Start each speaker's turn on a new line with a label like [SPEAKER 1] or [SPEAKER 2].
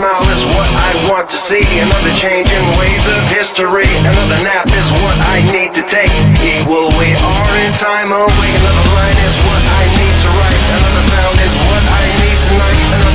[SPEAKER 1] smile is what I want to see. Another change in ways of history. Another nap is what I need to take. Equal we are in time away. Another line is what I need to write. Another sound is what I need tonight.